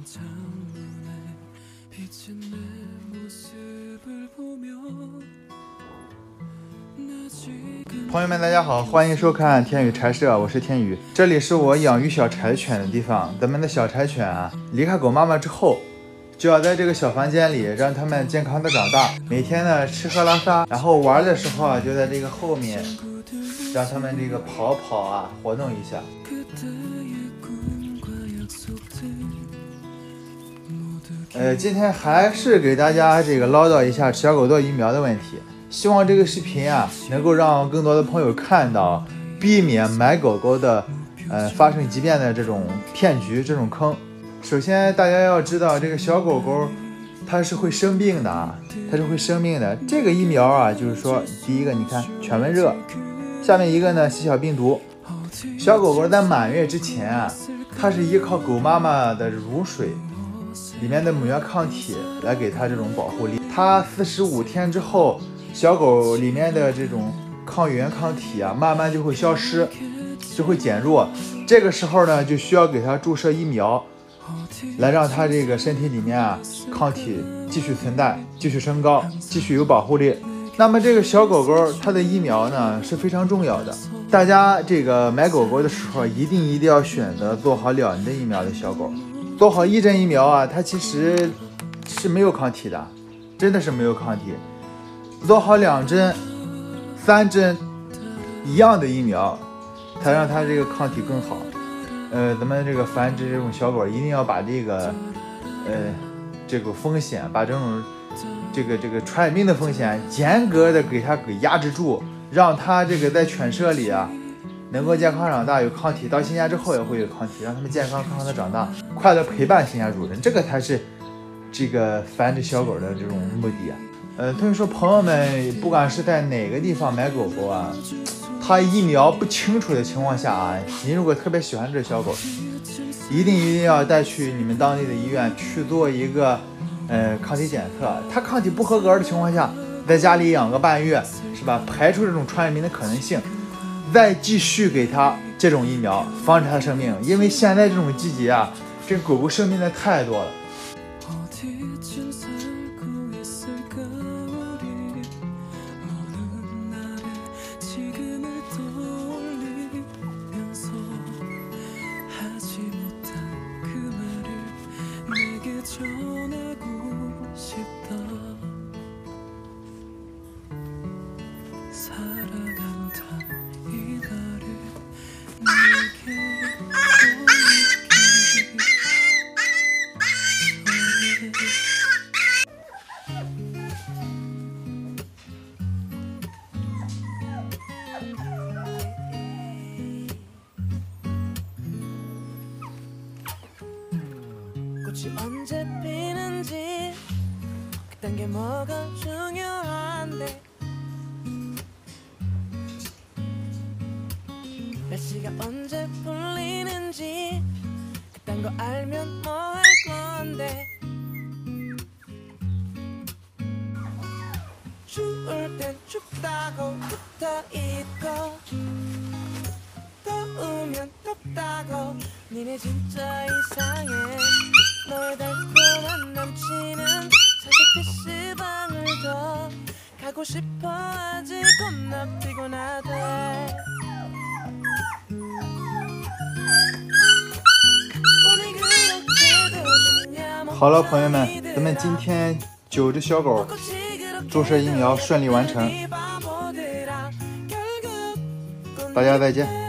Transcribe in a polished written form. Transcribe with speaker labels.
Speaker 1: 朋友们，大家好，欢迎收看天宇柴舍，我是天宇。这里是我养育小柴犬的地方。咱们的小柴犬啊，离开狗妈妈之后，就要在这个小房间里让它们健康的长大。每天呢吃喝拉撒，然后玩的时候啊，就在这个后面，让它们这个跑跑啊，活动一下。今天还是给大家这个唠叨一下小狗痘疫苗的问题。希望这个视频啊，能够让更多的朋友看到，避免买狗狗的发生疾病的这种骗局、这种坑。首先，大家要知道，这个小狗狗它是会生病的啊，它是会生病的。这个疫苗啊，就是说，第一个你看犬瘟热，下面一个呢细小病毒。小狗狗在满月之前啊，它是依靠狗妈妈的乳水里面的母源抗体来给它这种保护力。它45天之后，小狗里面的这种抗原抗体啊，慢慢就会消失，就会减弱。这个时候呢，就需要给它注射疫苗，来让它这个身体里面啊抗体继续存在，继续升高，继续有保护力。那么这个小狗狗它的疫苗呢是非常重要的，大家这个买狗狗的时候一定要选择做好2针疫苗的小狗。做好1针疫苗啊，它其实是没有抗体的，真的是没有抗体。做好2针、3针一样的疫苗，才让它这个抗体更好。咱们这个繁殖这种小狗，一定要把这个风险，把这种这个传染病的风险，严格的给压制住，让它这个在犬舍里啊，能够健康长大，有抗体，到新家之后也会有抗体，让它们健康的长大，快乐陪伴新家主人，这个才是这个繁殖小狗的这种目的啊。所以说朋友们，不管是在哪个地方买狗狗啊，它疫苗不清楚的情况下啊，您如果特别喜欢这小狗，一定要带去你们当地的医院去做一个抗体检测。它抗体不合格的情况下，在家里养个半月，是吧？排除这种传染病的可能性，再继续给它这种疫苗，防止它生病。因为现在这种季节啊，这狗狗生病的太多了。
Speaker 2: 꽃이 언제 피는지 그딴 게 뭐가 중요한데 날씨가 언제 풀리는지 그딴 거 알면 뭐 할 건데 추울 땐 춥다고 붙어있고 더우면 덥다고 니네 진짜 이상해 너의 달콤한 남친은 사실 PC방을 더 가고 싶어 아직 겁나 피곤하대
Speaker 1: 好了，朋友们，咱们今天9只小狗注射疫苗顺利完成，大家再见。